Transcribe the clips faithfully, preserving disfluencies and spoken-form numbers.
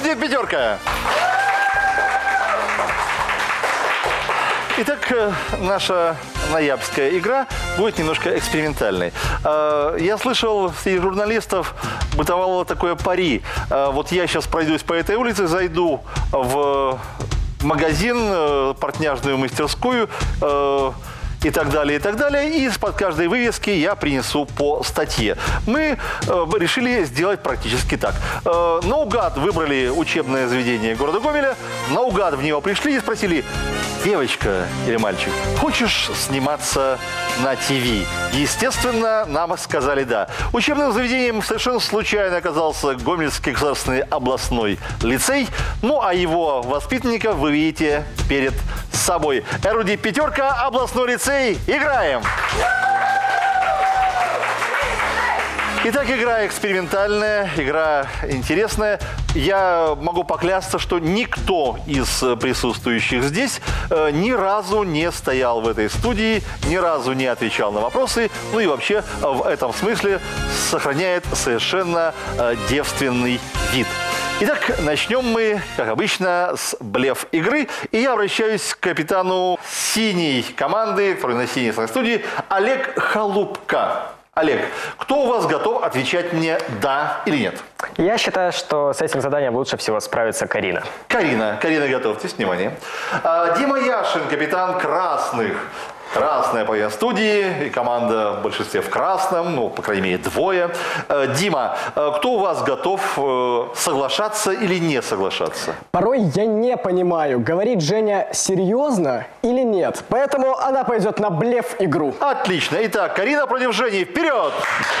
Один пятерка. Итак, наша ноябрьская игра будет немножко экспериментальной. Я слышал, среди журналистов бытовало такое пари. Вот я сейчас пройдусь по этой улице, зайду в магазин, портняжную мастерскую и так далее, и так далее. И из-под каждой вывески я принесу по статье. Мы э, решили сделать практически так. Э, наугад выбрали учебное заведение города Гомеля, наугад в него пришли и спросили: девочка или мальчик, хочешь сниматься на ТВ? Естественно, нам сказали да. Учебным заведением совершенно случайно оказался Гомельский государственный областной лицей. Ну, а его воспитанников вы видите перед собой. эр у дэ пятерка, областной лицей. Играем! Итак, игра экспериментальная, игра интересная. Я могу поклясться, что никто из присутствующих здесь э, ни разу не стоял в этой студии, ни разу не отвечал на вопросы, ну и вообще в этом смысле сохраняет совершенно э, девственный вид. Итак, начнем мы, как обычно, с блеф-игры. И я обращаюсь к капитану синей команды, который на синей студии, Олег Халупка. Олег, кто у вас готов отвечать мне «да» или «нет»? Я считаю, что с этим заданием лучше всего справится Карина. Карина. Карина, готовьтесь, внимание. Дима Яшин, капитан красных. Красная половина студии, и команда в большинстве в красном, ну, по крайней мере, двое. Дима, кто у вас готов соглашаться или не соглашаться? Порой я не понимаю, говорит Женя серьезно или нет. Поэтому она пойдет на блеф-игру. Отлично. Итак, Карина против Жени. Вперед!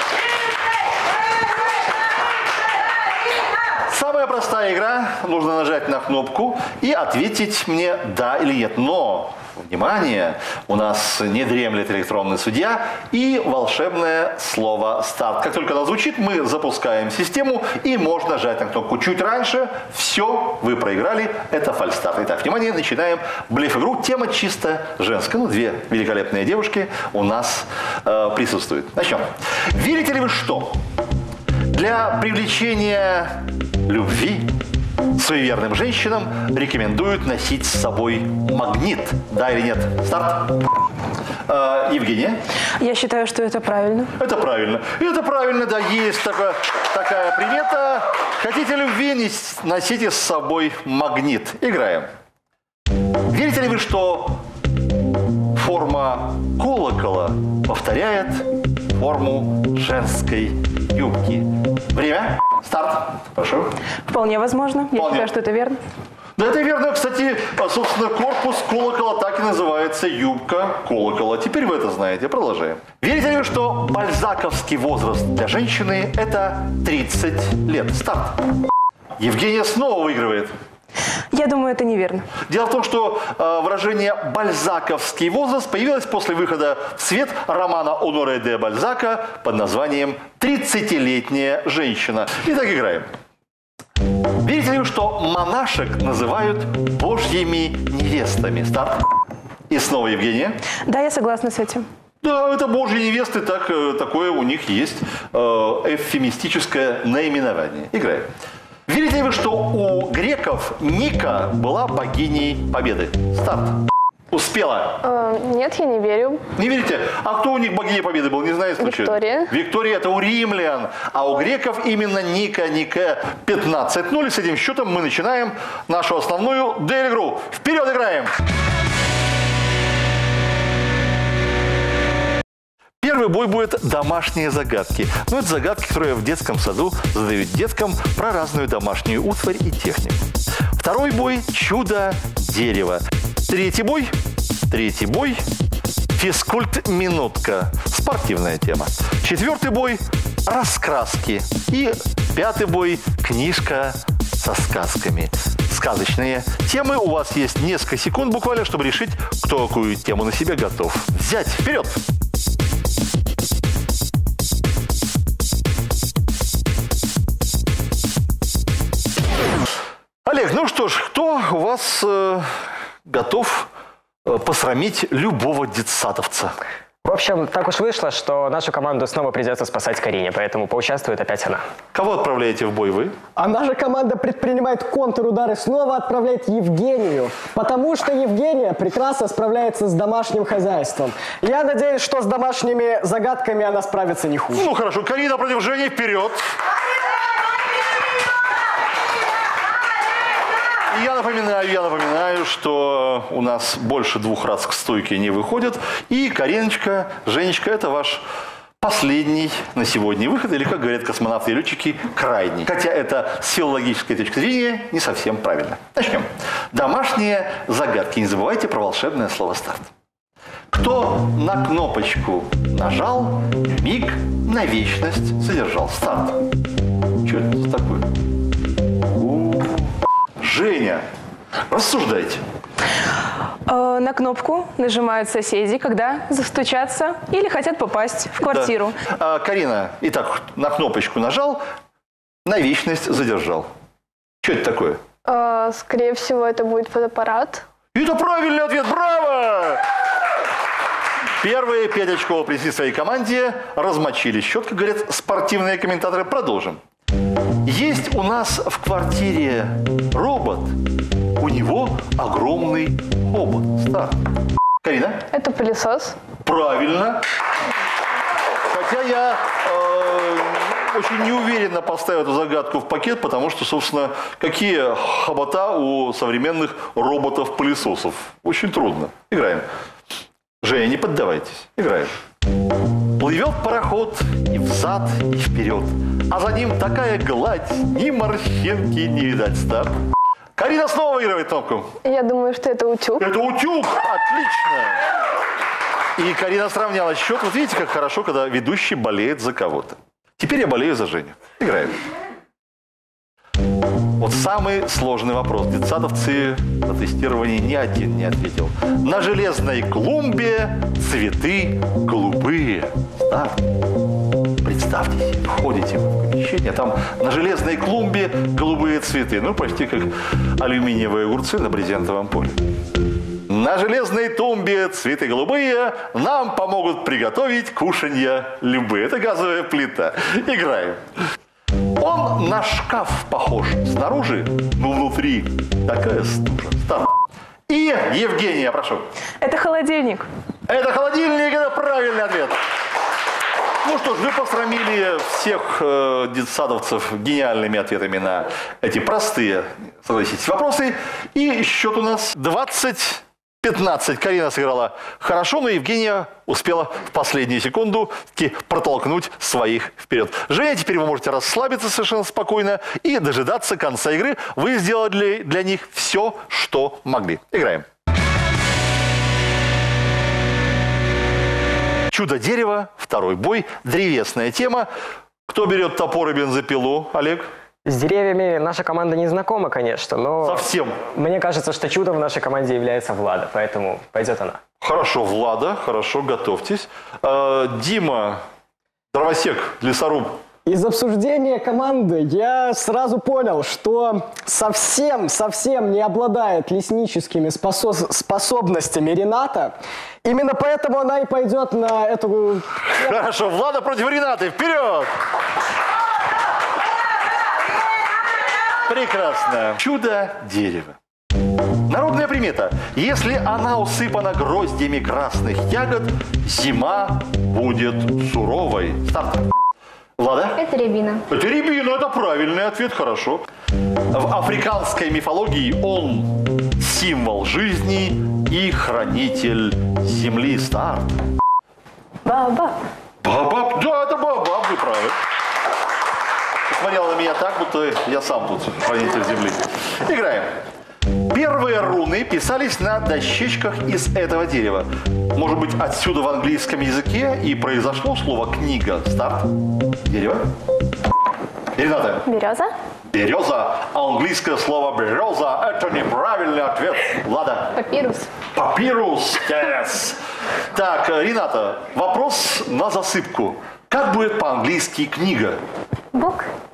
Самая простая игра. Нужно нажать на кнопку и ответить мне «да» или «нет». Но... внимание, у нас не дремлет электронный судья и волшебное слово «старт». Как только оно звучит, мы запускаем систему и можно нажать на кнопку чуть раньше. Все, вы проиграли, это фальстарт. Итак, внимание, начинаем блеф-игру. Тема чисто женская. Ну, две великолепные девушки у нас э, присутствуют. Начнем. Верите ли вы, что для привлечения любви суеверным женщинам рекомендуют носить с собой магнит? Да или нет? Старт. Э, Евгения? Я считаю, что это правильно. Это правильно. Это правильно, да, есть такая, такая примета. Хотите любви, носите с собой магнит. Играем. Верите ли вы, что форма колокола повторяет форму женской юбки? Время. Старт. Прошу. Вполне возможно. Вполне. Я считаю, что это верно. Да, это верно. Кстати, собственно, корпус колокола так и называется юбка колокола. Теперь вы это знаете. Продолжаем. Верите ли вы, что бальзаковский возраст для женщины – это тридцать лет? Старт. Евгения снова выигрывает. Я думаю, это неверно. Дело в том, что э, выражение «бальзаковский возраст» появилось после выхода в свет романа Оноре де Бальзака под названием «тридцатилетняя женщина». Итак, играем. Верите ли вы, что монашек называют божьими невестами? Старт. И снова Евгения. Да, я согласна с этим. Да, это божьи невесты, так, такое у них есть э, эвфемистическое наименование. Играем. Верите ли вы, что у греков Ника была богиней победы? Старт. Успела? Э, нет, я не верю. Не верите? А кто у них богиня победы был? Не знаю, случайно. Виктория. Виктория – это у римлян. А у греков именно Ника, Ника. пятнадцать ноль. С этим счетом мы начинаем нашу основную дуэль-игру. Вперед играем! Первый бой будет «Домашние загадки». Ну, это загадки, которые в детском саду задают деткам про разную домашнюю утварь и технику. Второй бой – «Чудо-дерево». Третий бой – Третий бой – «Физкульт-минутка». Спортивная тема. Четвертый бой – «Раскраски». И пятый бой – «Книжка со сказками». Сказочные темы. У вас есть несколько секунд буквально, чтобы решить, кто какую тему на себя готов взять. Вперед! Олег, ну что ж, кто у вас э, готов э, посрамить любого детсадовца? В общем, так уж вышло, что нашу команду снова придется спасать Карине, поэтому поучаствует опять она. Кого отправляете в бой вы? А наша команда предпринимает контрудар и снова отправляет Евгению, потому что Евгения прекрасно справляется с домашним хозяйством. Я надеюсь, что с домашними загадками она справится не хуже. Ну хорошо, Карина против Жени, вперед! И я напоминаю, я напоминаю, что у нас больше двух раз к стойке не выходят. И Кариночка, Женечка, это ваш последний на сегодня выход, или, как говорят космонавты и летчики, крайний. Хотя это с филологической точки зрения не совсем правильно. Начнем. Домашние загадки. Не забывайте про волшебное слово «старт». Кто на кнопочку нажал, миг на вечность содержал. Старт. Что это такое? Женя, рассуждайте. Э, на кнопку нажимают соседи, когда застучатся или хотят попасть в квартиру. Да. А, Карина, итак, на кнопочку нажал, на вечность задержал. Что это такое? Э, скорее всего, это будет фотоаппарат. Это правильный ответ, браво! Первые пять очков принесли своей команде, размочили счет, как говорят спортивные комментаторы. Продолжим. Есть у нас в квартире робот, у него огромный хобот. Старт. Карина? Это пылесос. Правильно. Хотя я э, очень неуверенно поставил эту загадку в пакет, потому что, собственно, какие хобота у современных роботов-пылесосов? Очень трудно. Играем. Женя, не поддавайтесь. Играем. Плывет пароход и взад, и вперед. А за ним такая гладь, ни морщинки не видать. Старт. Карина снова выигрывает кнопку. Я думаю, что это утюг. Это утюг! Отлично! И Карина сравняла счет. Вот видите, как хорошо, когда ведущий болеет за кого-то. Теперь я болею за Женю. Играем. Вот самый сложный вопрос. Детсадовцы на тестировании ни один не ответил. На железной клумбе цветы голубые. Старт. Представьте себе, входите в помещение, там на железной клумбе голубые цветы. Ну, почти как алюминиевые огурцы на брезентовом поле. На железной тумбе цветы голубые нам помогут приготовить кушанья любые. Это газовая плита. Играем. Он на шкаф похож снаружи, но внутри такая стужа. Старт. И Евгения, прошу. Это холодильник. Это холодильник, это правильный ответ. Ну что ж, вы посрамили всех э, детсадовцев гениальными ответами на эти простые, согласитесь, вопросы. И счет у нас двадцать пятнадцать. Карина сыграла хорошо, но Евгения успела в последнюю секунду протолкнуть своих вперед. Женя, теперь вы можете расслабиться совершенно спокойно и дожидаться конца игры. Вы сделали для, для них все, что могли. Играем. Чудо-дерево, второй бой, древесная тема. Кто берет топор и бензопилу, Олег? С деревьями наша команда не знакома, конечно, но... Совсем. Мне кажется, что чудом в нашей команде является Влада, поэтому пойдет она. Хорошо, Влада, хорошо, готовьтесь. Э, Дима, дровосек, лесоруб. Из обсуждения команды я сразу понял, что совсем-совсем не обладает лесническими спосо- способностями Рената. Именно поэтому она и пойдет на эту... Хорошо, Влада против Ренаты, вперед! Прекрасно. Чудо-дерево. Народная примета. Если она усыпана гроздьями красных ягод, зима будет суровой. Старт. Влада? Это рябина. Это рябина, это правильный ответ, хорошо. В африканской мифологии он символ жизни и хранитель земли. Старт. Баобаб. Баобаб, да, это баобаб, вы правы. Смотрела на меня так, будто я сам тут хранитель земли. Играем. Первые руны писались на дощечках из этого дерева. Может быть, отсюда в английском языке и произошло слово «книга». Старт. Дерево. Рената. Береза. Береза. Английское слово «береза» – это неправильный ответ. Влада. Папирус. Папирус. Yes. Так, Рената, вопрос на засыпку. Как будет по-английски книга? Бук. Вот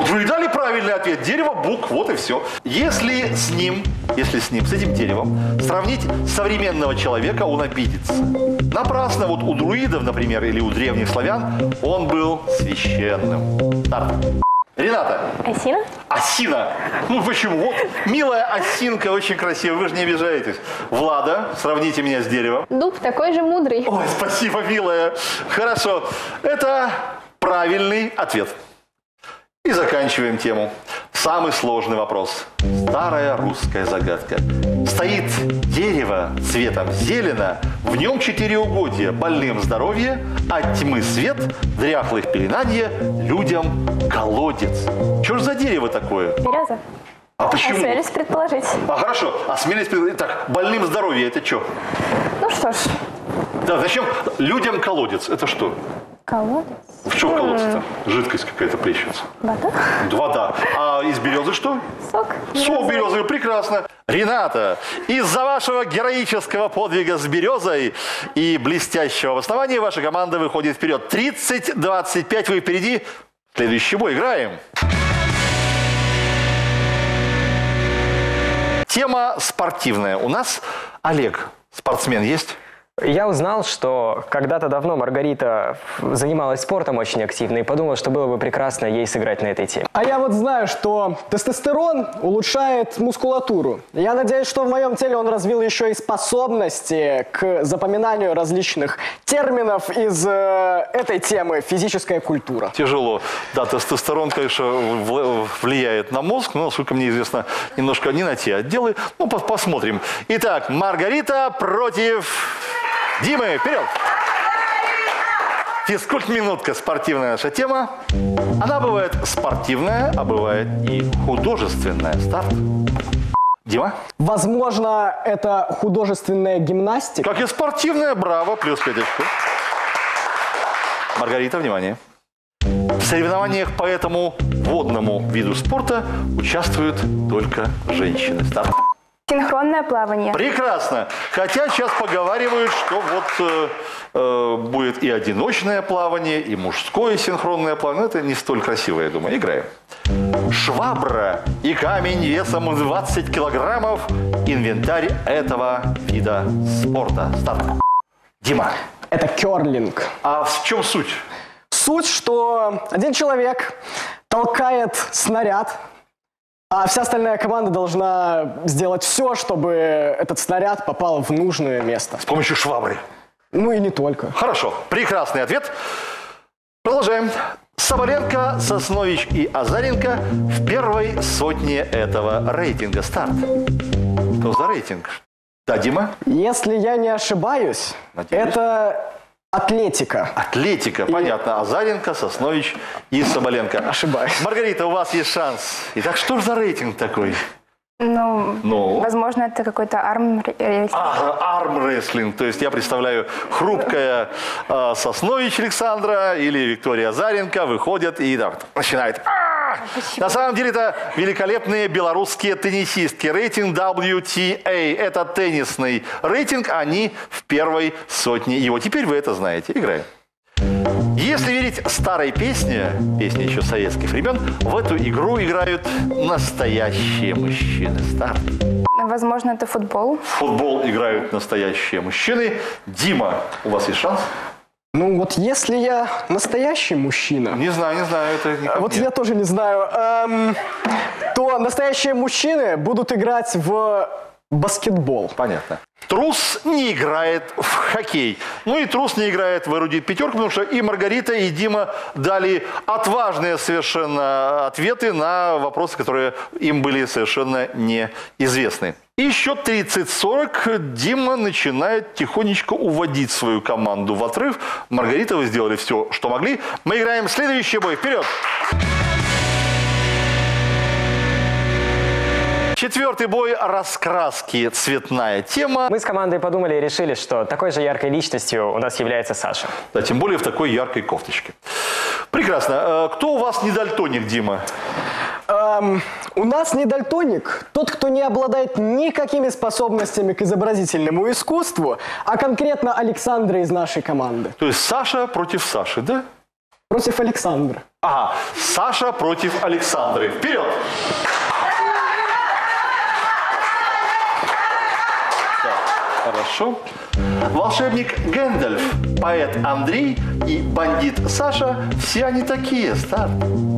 Вы дали правильный ответ. Дерево, бук, вот и все. Если с ним, если с ним, с этим деревом, сравнить современного человека, он обидится. Напрасно. Вот у друидов, например, или у древних славян, он был священным. Старт. Рената. Осина? Осина. Ну почему? Вот милая осинка, очень красивая, вы же не обижаетесь. Влада, сравните меня с деревом. Дуб такой же мудрый. Ой, спасибо, милая. Хорошо. Это правильный ответ. И заканчиваем тему. Самый сложный вопрос. Старая русская загадка. Стоит дерево цветом зелено, в нем четыреугодие, больным здоровье, от тьмы свет, дряхлых пеленанье, людям колодец. Что ж за дерево такое? Береза. А почему? Осмелюсь предположить. А хорошо, осмелись предположить. Так, больным здоровье это что? Ну что ж, Да, зачем людям колодец? Это что? колодец. В чем колодец-то? Жидкость какая-то плещется. Вода. Вода. А из березы что? Сок. Сок березовый, прекрасно. Рената, из-за вашего героического подвига с березой и блестящего обоснования ваша команда выходит вперед. тридцать двадцать пять, вы впереди. Следующий бой играем. Тема спортивная. У нас Олег, спортсмен, есть? Я узнал, что когда-то давно Маргарита занималась спортом очень активно и подумал, что было бы прекрасно ей сыграть на этой теме. А я вот знаю, что тестостерон улучшает мускулатуру. Я надеюсь, что в моем теле он развил еще и способности к запоминанию различных терминов из э, этой темы «физическая культура». Тяжело. Да, тестостерон, конечно, вл- влияет на мозг, но, насколько мне известно, немножко не на те отделы. Ну, по- посмотрим. Итак, Маргарита против Димы. Вперед! Физкульт-минутка, спортивная наша тема. Она бывает спортивная, а бывает и художественная. Старт. Дима? Возможно, это художественная гимнастика. Как и спортивная, браво, плюс пять очков. Маргарита, внимание. В соревнованиях по этому водному виду спорта участвуют только женщины. Старт. Синхронное плавание. Прекрасно. Хотя сейчас поговаривают, что вот э, э, будет и одиночное плавание, и мужское синхронное плавание. Но это не столь красиво, я думаю. Играем. Швабра и камень весом двадцать килограммов. Инвентарь этого вида спорта. Старт. Дима. Это керлинг. А в чем суть? Суть, что один человек толкает снаряд, а вся остальная команда должна сделать все, чтобы этот снаряд попал в нужное место. С помощью швабры. Ну и не только. Хорошо. Прекрасный ответ. Продолжаем. Соболенко, Соснович и Азаренко в первой сотне этого рейтинга. Старт. Что за рейтинг? Да, Дима? Если я не ошибаюсь, Надеюсь. это атлетика. Атлетика, понятно. Азаренко, Соснович и Соболенко. Ошибаюсь. Маргарита, у вас есть шанс. Итак, что же за рейтинг такой? Ну, Ну? возможно, это какой-то арм... А, армрестлинг. То есть я представляю, хрупкая э, Соснович Александра или Виктория Азаренко выходят и да, начинают. А! На самом деле это великолепные белорусские теннисистки. Рейтинг дабл ю ти эй. Это теннисный рейтинг. Они в первой сотне его. Теперь вы это знаете. Играем. Если верить старой песне, песне еще советских времен, в эту игру играют настоящие мужчины. Старт. Возможно, это футбол. В футбол играют настоящие мужчины. Дима, у вас есть шанс? Ну вот если я настоящий мужчина, Не знаю, не знаю. Это не ко вот мне. я тоже не знаю, эм, то настоящие мужчины будут играть в баскетбол. Понятно. Трус не играет в хоккей. Ну и трус не играет в эрудит пятерку, потому что и Маргарита, и Дима дали отважные совершенно ответы на вопросы, которые им были совершенно неизвестны. И счет тридцать сорок. Дима начинает тихонечко уводить свою команду в отрыв. Маргарита, вы сделали все, что могли. Мы играем следующий бой. Вперед! Четвертый бой – раскраски, цветная тема. Мы с командой подумали и решили, что такой же яркой личностью у нас является Саша. Да, тем более в такой яркой кофточке. Прекрасно. Э, Кто у вас не дальтоник, Дима? Эм, у нас не дальтоник тот, кто не обладает никакими способностями к изобразительному искусству, а конкретно Александра из нашей команды. То есть Саша против Саши, да? Против Александра. Ага, Саша против Александры. Вперед! Так, хорошо. Волшебник Гэндальф, поэт Андрей и бандит Саша, все они такие, старт.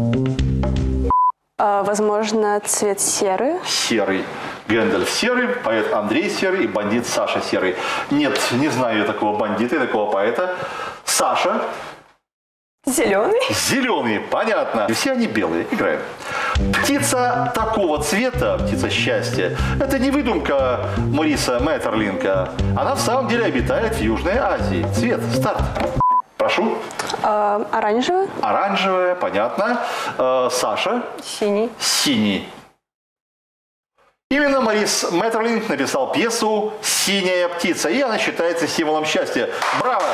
А, возможно, цвет серый. Серый. Гэндальф серый, поэт Андрей серый и бандит Саша серый. Нет, не знаю я такого бандита и такого поэта. Саша. Зеленый. Зеленый, понятно. И все они белые. Играем. Птица такого цвета, птица счастья, это не выдумка Мориса Мэттерлинка. Она в самом деле обитает в Южной Азии. Цвет, старт. Прошу. А, оранжевый. Оранжевая, понятно. Э, Саша. Синий. Синий. Именно Морис Мэттерлинк написал пьесу «Синяя птица», и она считается символом счастья. Браво!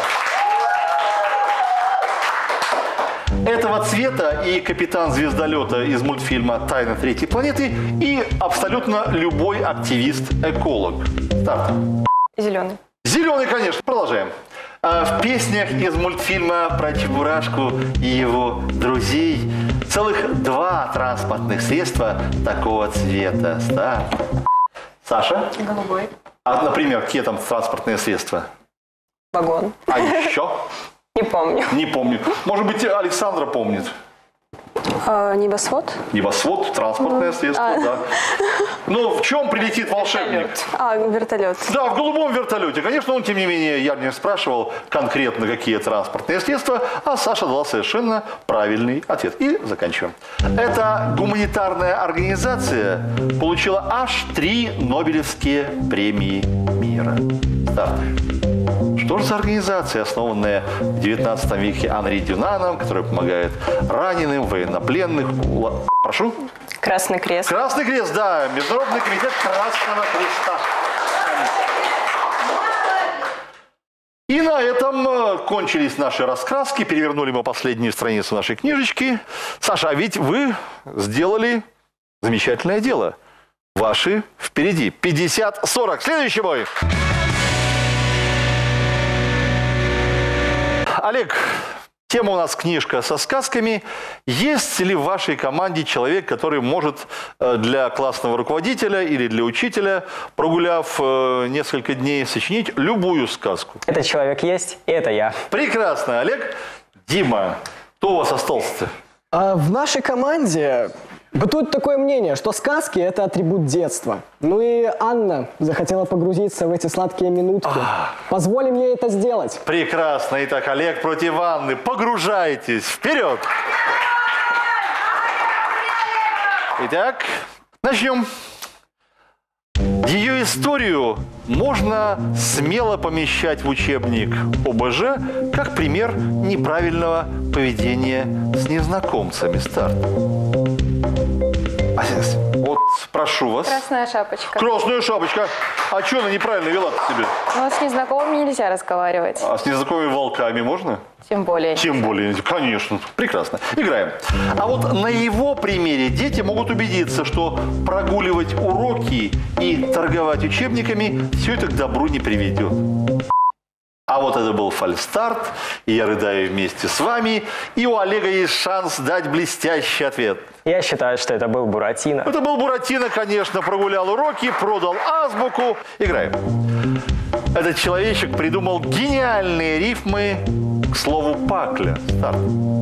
Этого цвета и капитан звездолета из мультфильма «Тайна третьей планеты», и абсолютно любой активист-эколог. Старт. Зеленый. Зеленый, конечно. Продолжаем. В песнях из мультфильма про Чебурашку и его друзей целых два транспортных средства такого цвета. Старт. Саша? Голубой. А, например, какие там транспортные средства? Вагон. А еще? Не помню. Не помню. Может быть, Александра помнит. А, небосвод. Небосвод, транспортное средство, А. да. Но в чем прилетит волшебник? А, вертолет. Да, в голубом вертолете. Конечно, он, тем не менее, я не спрашивал конкретно, какие транспортные средства, а Саша дала совершенно правильный ответ. И заканчиваем. Эта гуманитарная организация получила аж три Нобелевские премии мира. Старт. Что же за организация, основанная в девятнадцатом веке Анри Дюнаном, которая помогает раненым, военнопленных? Прошу. Красный крест. Красный крест, да. Международный комитет Красного Креста. И на этом кончились наши раскраски. Перевернули мы последнюю страницу нашей книжечки. Саша, а ведь вы сделали замечательное дело. Ваши впереди. пятьдесят сорок. Следующий бой. Олег, тема у нас книжка со сказками. Есть ли в вашей команде человек, который может для классного руководителя или для учителя, прогуляв несколько дней, сочинить любую сказку? Этот человек есть, и это я. Прекрасно, Олег. Дима, кто у вас остался-то? А в нашей команде бытует такое мнение, что сказки – это атрибут детства. Ну и Анна захотела погрузиться в эти сладкие минутки. Позволим ей это сделать. Прекрасно. Итак, Олег против Анны. Погружайтесь. Вперед! Итак, начнем. Ее историю можно смело помещать в учебник О Б Ж как пример неправильного поведения с незнакомцами. Старт. Вот, прошу вас. Красная шапочка. Красная шапочка. А что она неправильно вела себя? Ну, с незнакомыми нельзя разговаривать. А с незнакомыми волками можно? Тем более. Тем более, конечно. Прекрасно. Играем. А вот на его примере дети могут убедиться, что прогуливать уроки и торговать учебниками все это к добру не приведет. А вот это был фальстарт, и я рыдаю вместе с вами, и у Олега есть шанс дать блестящий ответ. Я считаю, что это был Буратино. Это был Буратино, конечно, прогулял уроки, продал азбуку. Играем. Этот человечек придумал гениальные рифмы к слову «пакля». Старт.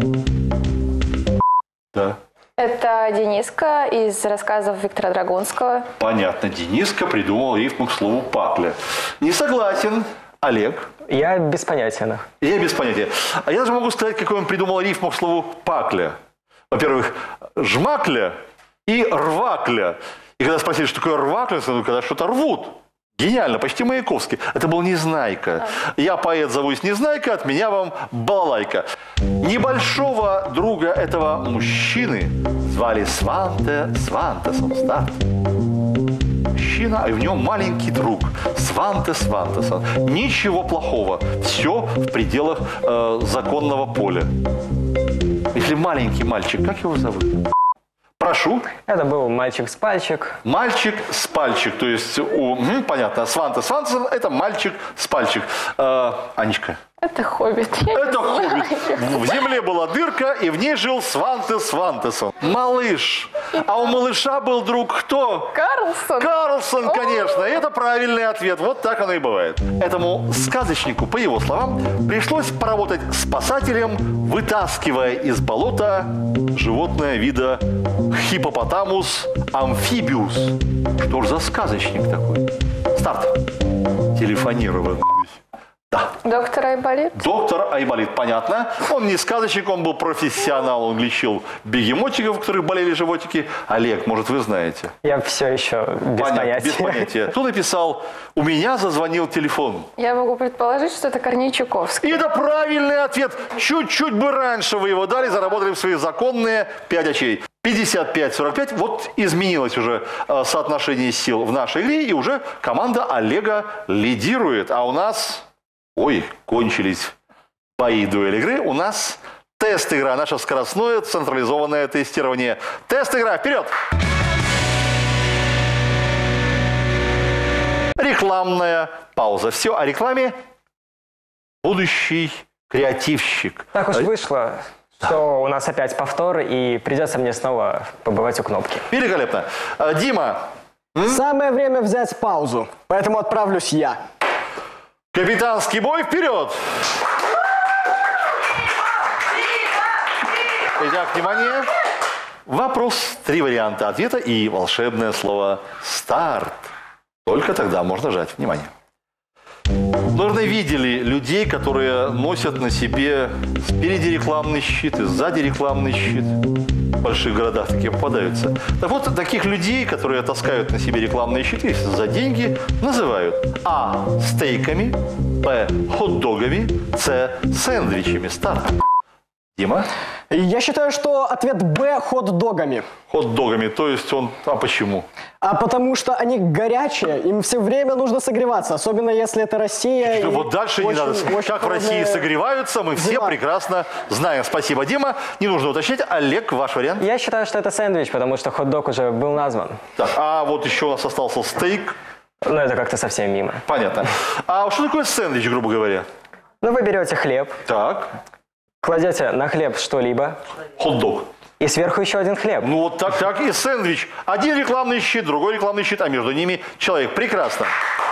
Да. Это Дениска из рассказов Виктора Драгунского. Понятно. Дениска придумал рифму к слову «пакля». Не согласен. Олег. Я без понятия. Я без понятия. А я даже могу сказать, какой он придумал рифму к слову «пакля». Во-первых, «жмакля» и «рвакля». И когда спросили, что такое «рвакля», я сказал, когда что-то рвут. Гениально, почти Маяковский. Это был Незнайка. Я поэт, зовусь Незнайка, от меня вам балалайка. Небольшого друга этого мужчины звали Сванте Свантесом. Старт. Мужчина, и в нем маленький друг. Сванте Свантесон. Ничего плохого. Все в пределах э, законного поля. Если маленький мальчик, как его зовут? Прошу. Это был мальчик с пальчик. Мальчик с пальчик. То есть, у, угу, понятно, Сванте Свантесон – это мальчик с пальчик. Э, Анечка. Это «Хоббит». Я не Это знаю. «Хоббит». В земле была дырка, и в ней жил Свантес Свантесон. Малыш. А у малыша был друг кто? Карлсон. Карлсон, конечно. И это правильный ответ. Вот так оно и бывает. Этому сказочнику, по его словам, пришлось поработать спасателем, вытаскивая из болота животное вида хиппопотамус амфибиус. Что ж за сказочник такой? Старт. Телефонировал. Да. Доктор Айболит. Доктор Айболит, понятно. Он не сказочник, он был профессионал. Он лечил бегемотиков, у которых болели животики. Олег, может, вы знаете? Я все еще без Понятно, понятия. без понятия. Кто написал «У меня зазвонил телефон»? Я могу предположить, что это Корней Чуковский. И это правильный ответ. Чуть-чуть бы раньше вы его дали, заработали в свои законные пять очей. пятьдесят пять сорок пять. Вот изменилось уже э, соотношение сил в нашей игре. И уже команда Олега лидирует. А у нас... Ой, кончились бои дуэль игры. У нас тест-игра, наше скоростное централизованное тестирование. Тест-игра, вперед! Рекламная пауза. Все о рекламе. Будущий креативщик. Так уж вышло, что у нас опять повтор, и придется мне снова побывать у кнопки. Великолепно. Э, Дима, Самое время взять паузу, поэтому отправлюсь я. капитанский бой, вперед! Итак, внимание. Вопрос, три варианта ответа и волшебное слово «старт». Только тогда можно жать. Внимание. Наверное, видели людей, которые носят на себе спереди рекламный щит и сзади рекламный щит. В больших городах такие попадаются. Так вот, таких людей, которые таскают на себе рекламные щиты за деньги, называют а. стейками, б. хот-догами, с. сэндвичами. Старт. Дима? Я считаю, что ответ Б – хот-догами. Хот-догами, то есть он... А почему? А потому что они горячие, им все время нужно согреваться, особенно если это Россия. Что, и вот дальше не очень- надо. очень Как в России трудные согреваются, мы все дела. прекрасно знаем. Спасибо, Дима. Не нужно уточнять. Олег, ваш вариант? Я считаю, что это сэндвич, потому что хот-дог уже был назван. Так, а вот еще у нас остался стейк. Но это как-то совсем мимо. Понятно. А что такое сэндвич, грубо говоря? Ну, вы берете хлеб, Так, кладете на хлеб что-либо, хот-дог. и сверху еще один хлеб. Ну вот так, так и сэндвич. Один рекламный щит, другой рекламный щит, а между ними человек. Прекрасно.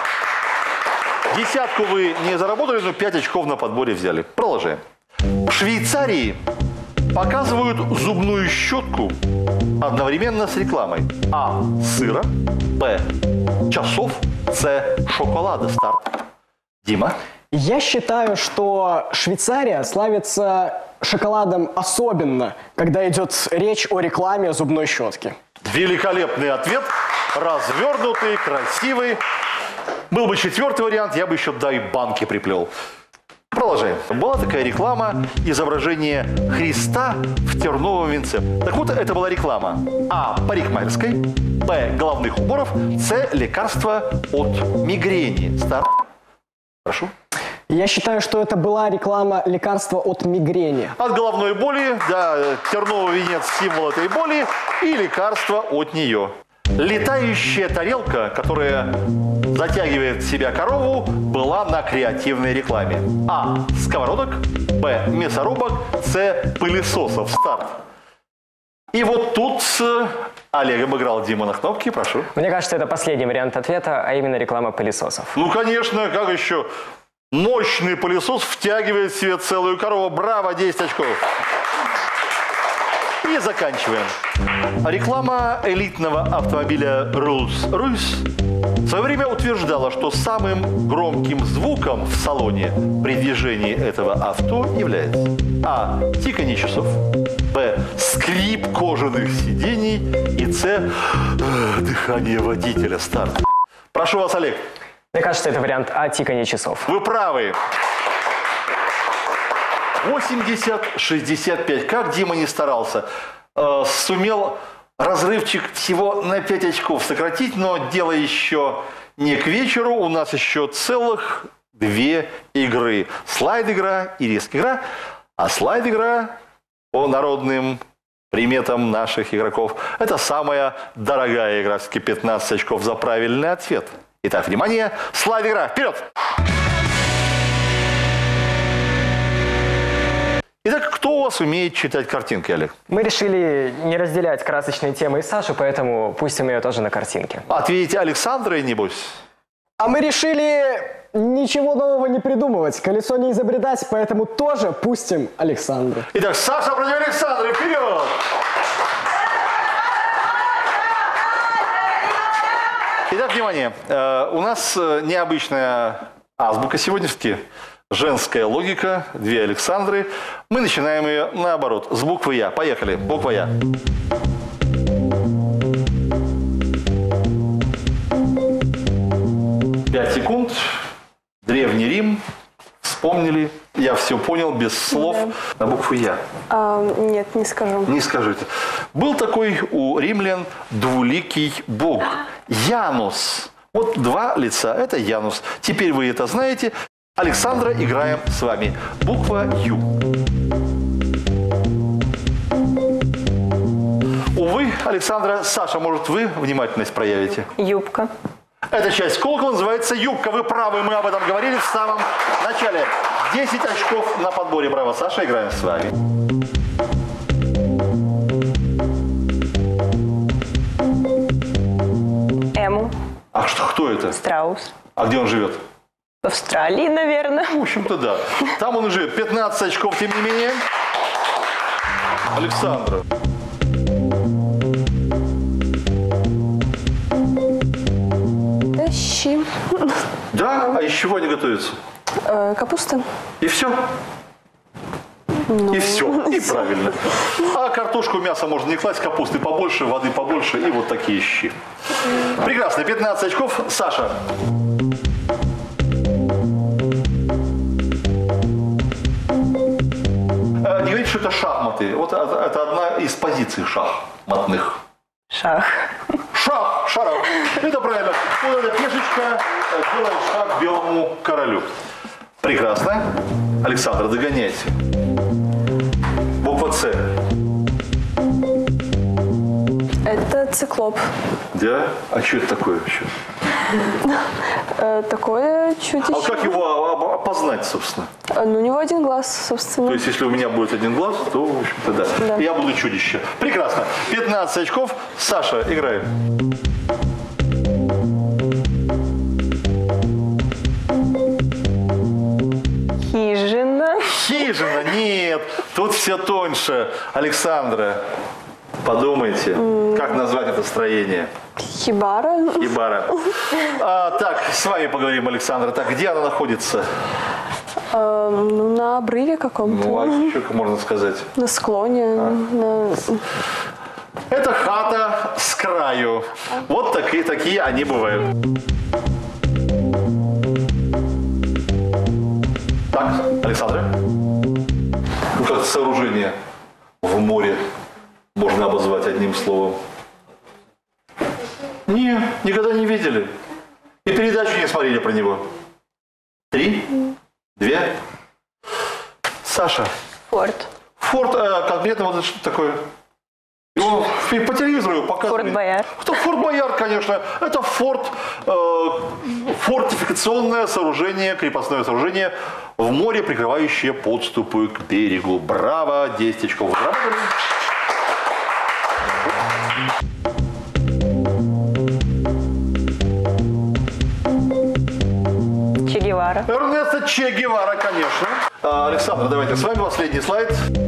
Десятку вы не заработали, но пять очков на подборе взяли. Продолжаем. В Швейцарии показывают зубную щетку одновременно с рекламой. А. Сыра. Б. Часов. С. Шоколада. Старт. Дима. Я считаю, что Швейцария славится шоколадом особенно, когда идет речь о рекламе зубной щетки. Великолепный ответ. Развернутый, красивый. Был бы четвертый вариант, я бы еще дай банки приплел. Продолжаем. Была такая реклама, изображение Христа в терновом венце. Так вот, это была реклама. А. Парикмахерской. Б. Головных уборов. С. Лекарства от мигрени. Старт. Прошу. Я считаю, что это была реклама лекарства от мигрени. От головной боли, да, терновый венец – символ этой боли, и лекарство от нее. Летающая тарелка, которая затягивает в себя корову, была на креативной рекламе. А. Сковородок. Б. Мясорубок. С. Пылесосов. Старт. И вот тут э, Олег обыграл Дима на кнопке. Прошу. Мне кажется, это последний вариант ответа, а именно реклама пылесосов. Ну, конечно, как еще? Мощный пылесос втягивает в себя целую корову. Браво, десять очков. И заканчиваем. Реклама элитного автомобиля Rolls-Royce в свое время утверждала, что самым громким звуком в салоне при движении этого авто является А. Тиканье часов, Б. Скрип кожаных сидений и С. Дыхание водителя. Старт. Прошу вас, Олег. Мне кажется, это вариант А, тиканье часов. Вы правы. восемьдесят шестьдесят пять. Как Дима не старался. Э, сумел разрывчик всего на пять очков сократить, но дело еще не к вечеру. У нас еще целых две игры. Слайд-игра и риск-игра. А слайд-игра по народным приметам наших игроков – это самая дорогая игра. Все-таки пятнадцать очков за правильный ответ. Итак, внимание, слайд-игра, вперед! Итак, кто у вас умеет читать картинки, Олег? Мы решили не разделять красочные темы и Сашу, поэтому пустим ее тоже на картинке. Ответите Александра, небось? А мы решили ничего нового не придумывать, колесо не изобретать, поэтому тоже пустим Александру. Итак, Саша против Александра, вперед! Итак, внимание, э, у нас э, необычная азбука сегодняшняя, женская логика, две Александры. Мы начинаем ее наоборот, с буквы Я. Поехали, буква Я. Пять секунд. Древний Рим. Вспомнили. Я все понял, без слов. На букву Я. А, нет, не скажу. Не скажите. Был такой у римлян двуликий бог. Янус. Вот два лица. Это Янус. Теперь вы это знаете. Александра, играем с вами. Буква Ю. Увы, Александра, Саша, может, вы внимательность проявите? Юбка. Эта часть колокола называется юбка. Вы правы, мы об этом говорили в самом начале. десять очков на подборе. Браво, Саша, играем с вами. Эму. А что, кто это? Страус. А где он живет? В Австралии, наверное. В общем-то, да. Там он и живет. пятнадцать очков, тем не менее. Александра. Щи. Да? А из чего они готовятся? Э, капуста. И все? И все. И правильно. А картошку, мясо можно не класть, капусты побольше, воды побольше и вот такие щи. Прекрасно. пятнадцать очков. Саша. Не говорите, что это шахматы. Вот это одна из позиций шахматных. Шах. Шах, шарах. Это правильно. Вот эта пешечка делает шаг белому королю. Прекрасно. Александр, догоняйте. Буква С. Это циклоп. Да? А что это такое вообще? Э, такое чудище. А как его опознать, собственно? Э, ну, у него один глаз, собственно. То есть, если у меня будет один глаз, то, в общем-то, да. Да. Я буду чудище. Прекрасно. пятнадцать очков. Саша, играем. Хижина. Хижина? Нет. Тут все тоньше. Александра, подумайте, mm. как назвать это строение? Хибара. Хибара. А, так, с вами поговорим, Александра. Так, где она находится? Э, ну, на обрыве каком-то. Ну, а еще как можно сказать? На склоне. А. На... Это хата с краю. Вот такие, такие они бывают. Так, Александра. Ну, как сооружение в море можно обозвать одним словом. Не, никогда не видели. И передачу не смотрели про него. Три, две. Саша. Форт. Форт, э, конкретно вот это что такое? Его по телевизору показывали. Форт Боярд. Кто Форт Боярд, конечно. Это форт, э, фортификационное сооружение, крепостное сооружение в море, прикрывающее подступы к берегу. Браво, десять очков заработали. Че Гевара. Эрнесто Че Гевара, конечно. А, Александр, давайте с вами последний слайд.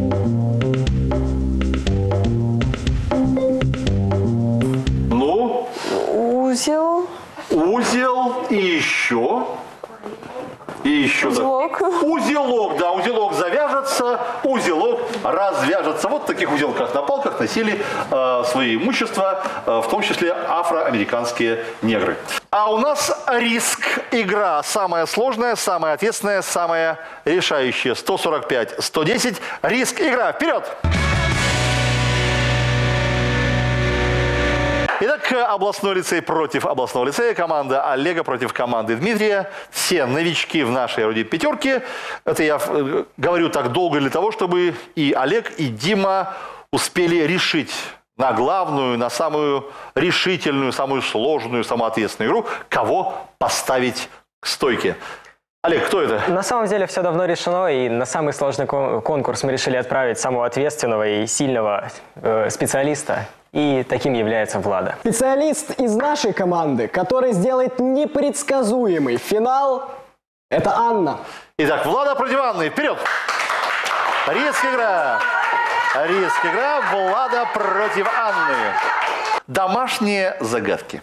Ну? Узел. Узел и еще. И еще. Узелок. Так. Узелок, да, узелок завяжется, узелок развяжется. Вот в таких узелках на палках носили э, свои имущества, э, в том числе афроамериканские негры. А у нас риск игра. Самая сложная, самая ответственная, самая решающая. сто сорок пять сто десять. Риск игра. Вперед! Итак, областной лицей против областного лицея, команда Олега против команды Дмитрия. Все новички в нашей вроде пятерке. Это я говорю так долго для того, чтобы и Олег, и Дима успели решить на главную, на самую решительную, самую сложную, самую ответственную игру, кого поставить к стойке. Олег, кто это? На самом деле все давно решено, и на самый сложный кон- конкурс мы решили отправить самого ответственного и сильного э, специалиста. И таким является Влада. Специалист из нашей команды, который сделает непредсказуемый финал, это Анна. Итак, Влада против Анны. Вперед! Риск-игра. Риск-игра. Влада против Анны. Домашние загадки.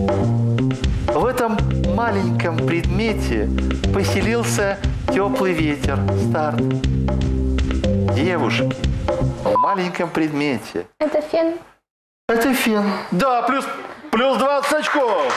В этом маленьком предмете поселился теплый ветер. Старт. Девушки, в маленьком предмете. Это фен. Это фен. Да, плюс, плюс двадцать очков.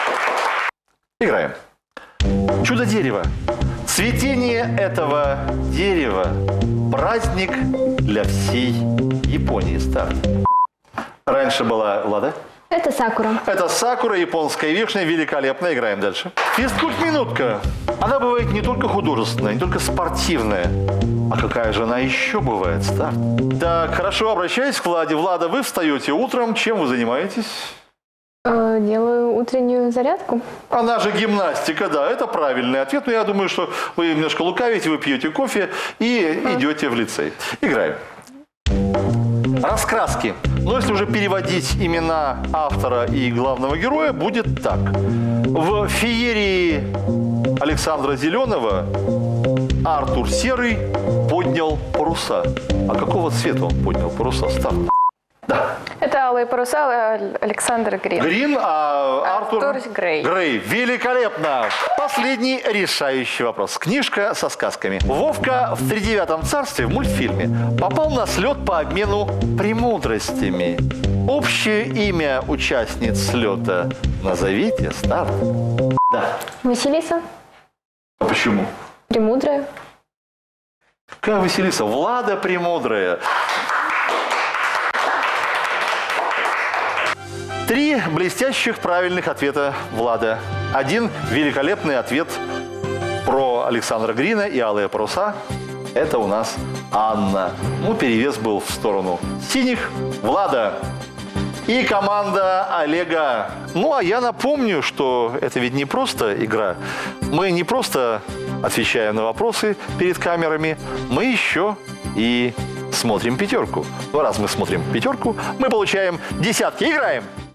Играем. Чудо-дерево. Цветение этого дерева – праздник для всей Японии. Старт. Раньше была Влада. Это сакура. Это сакура, японская вишня, великолепно. Играем дальше. Физкульт-минутка. Она бывает не только художественная, не только спортивная. А какая же она еще бывает? Старт. Так, хорошо, обращаюсь к Владе. Влада, вы встаете утром. Чем вы занимаетесь? Э, делаю утреннюю зарядку. Она же гимнастика, да, это правильный ответ. Но я думаю, что вы немножко лукавите, вы пьете кофе и идете в лицей. Играем. Раскраски. Но если уже переводить имена автора и главного героя, будет так. В феерии Александра Зеленого Артур Серый поднял паруса. А какого цвета он поднял паруса? Старт. Да. Это алые паруса, Александр Грин. Грин, а Артур... Артур Грей. Грей. Великолепно. Последний решающий вопрос. Книжка со сказками. Вовка в тридевятом царстве в мультфильме попал на слет по обмену премудростями. Общее имя участниц слета назовите. Старт. Да. Василиса. А почему? Премудрая. Какая Василиса? Влада Премудрая. Три блестящих правильных ответа Влада. Один великолепный ответ про Александра Грина и алые паруса. Это у нас Анна. Ну, перевес был в сторону синих. Влада. И команда Олега. Ну, а я напомню, что это ведь не просто игра. Мы не просто отвечаем на вопросы перед камерами, мы еще и смотрим пятерку. Раз мы смотрим пятерку, мы получаем десятки. Играем!